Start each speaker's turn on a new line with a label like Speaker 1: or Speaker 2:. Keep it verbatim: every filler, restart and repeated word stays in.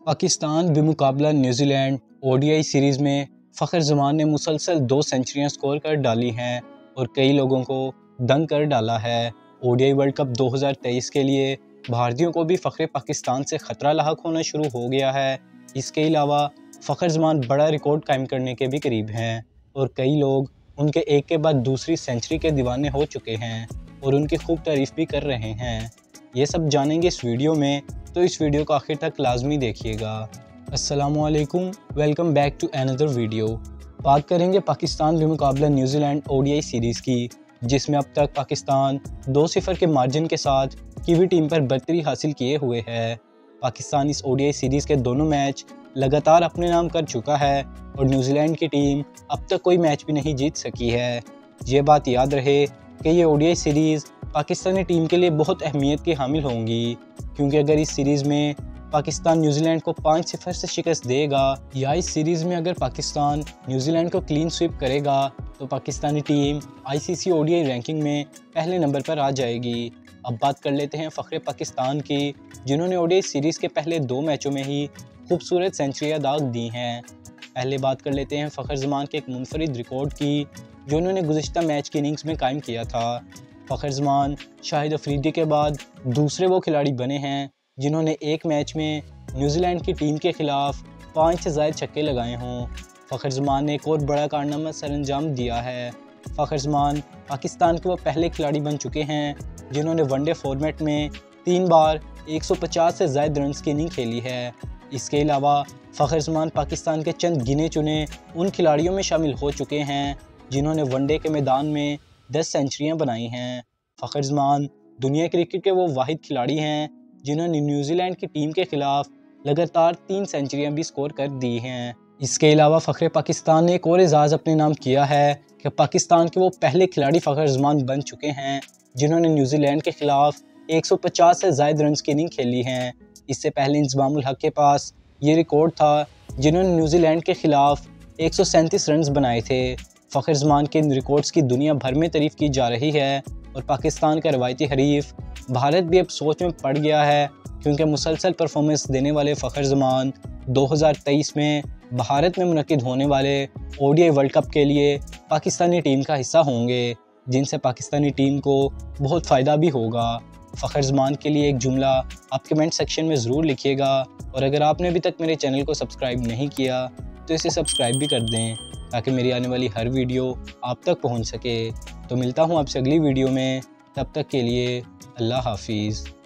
Speaker 1: पाकिस्तान बेमुकाबला New Zealand ODI series में फ़खर जमान ने मुसलसल दो सेंचुरियां स्कोर कर डाली हैं और कई लोगों को दंग कर डाला है। ओडीआई वर्ल्ड कप दो हज़ार तेईस के लिए भारतीयों को भी फ़खरे पाकिस्तान से ख़तरा लाहक होना शुरू हो गया है। इसके अलावा फ़खर जमान बड़ा रिकॉर्ड कायम करने के भी करीब हैं और कई लोग उनके एक के बाद दूसरी सेंचुरी के दीवाने हो चुके हैं और उनकी खूब तारीफ़ भी कर रहे हैं। ये सब जानेंगे इस वीडियो में, तो इस वीडियो को आखिर तक लाजमी देखिएगा। अस्सलामुअलैकुम, welcome back to another video. बात करेंगे पाकिस्तान बेमुकाबला न्यूजीलैंड ओडीआई सीरीज़ की, जिसमें अब तक पाकिस्तान दो सिफर के मार्जिन के साथ कीवी टीम पर बरतरी हासिल किए हुए है। पाकिस्तान इस ओडीआई सीरीज़ के दोनों मैच लगातार अपने नाम कर चुका है और न्यूजीलैंड की टीम अब तक कोई मैच भी नहीं जीत सकी है। ये बात याद रहे कि ये ओडीआई सीरीज़ पाकिस्तानी टीम के लिए बहुत अहमियत की हामिल होंगी, क्योंकि अगर इस सीरीज़ में पाकिस्तान न्यूजीलैंड को पाँच सिफर से शिकस्त देगा या इस सीरीज़ में अगर पाकिस्तान न्यूजीलैंड को क्लीन स्वीप करेगा तो Pakistani team ICC ODI ranking में पहले नंबर पर आ जाएगी। अब बात कर लेते हैं फ़खरे पाकिस्तान की, जिन्होंने ओडीआई सीरीज़ के पहले दो मैचों में ही खूबसूरत सेंचुरियाँ दाग दी हैं। पहले बात कर लेते हैं फ़खर जमान के एक मुनफरिद रिकॉर्ड की, जो उन्होंने गुज़िश्ता मैच की इनिंग्स में कायम किया था। फ़खर जमान शाहिद अफरीदी के बाद दूसरे वो खिलाड़ी बने हैं जिन्होंने एक मैच में न्यूजीलैंड की टीम के खिलाफ पाँच से ज़ायद छक्के लगाए हों। फ़खर जमान ने एक और बड़ा कारनामा सरअंजाम दिया है। फ़खर जमान पाकिस्तान के वो पहले खिलाड़ी बन चुके हैं जिन्होंने वनडे फॉर्मेट में तीन बार एक सौ पचास से ज़ायद रन्स की इनिंग खेली है। इसके अलावा फ़खर जमान पाकिस्तान के चंद गिने चुने उन खिलाड़ियों में शामिल हो चुके हैं जिन्होंने वनडे के मैदान में दस सेंचुरियाँ बनाई हैं। फ़खर जमान दुनिया क्रिकेट के वो वाहिद खिलाड़ी हैं जिन्होंने न्यूजीलैंड की टीम के खिलाफ लगातार तीन सेंचुरियाँ भी स्कोर कर दी हैं। इसके अलावा फ़खरे पाकिस्तान ने एक और एजाज़ अपने नाम किया है कि पाकिस्तान के वो पहले खिलाड़ी फ़खर जमान बन चुके हैं जिन्होंने न्यूजीलैंड के खिलाफ एक सौ पचास से ज़ायद रन्स की इनिंग खेली हैं। इससे पहले इंज़मामुल हक के पास ये रिकॉर्ड था, जिन्होंने न्यूजीलैंड के खिलाफ एक सौ सैंतीस रन्स बनाए थे। फ़खर जमान के इन रिकॉर्ड्स की दुनिया भर में तारीफ़ की जा रही है और पाकिस्तान का रवायती हरीफ भारत भी अब सोच में पड़ गया है, क्योंकि मुसलसल परफॉर्मेंस देने वाले फ़खर जमान दो हज़ार तेईस में भारत में मुनक्किद होने वाले ओडीआई वर्ल्ड कप के लिए पाकिस्तानी टीम का हिस्सा होंगे, जिनसे पाकिस्तानी टीम को बहुत फ़ायदा भी होगा। फ़खर जमान के लिए एक जुमला आप कमेंट सेक्शन में ज़रूर लिखिएगा और अगर आपने अभी तक मेरे चैनल को सब्सक्राइब नहीं किया तो इसे सब्सक्राइब भी कर दें, ताकि मेरी आने वाली हर वीडियो आप तक पहुंच सके। तो मिलता हूं आपसे अगली वीडियो में, तब तक के लिए अल्लाह हाफिज़।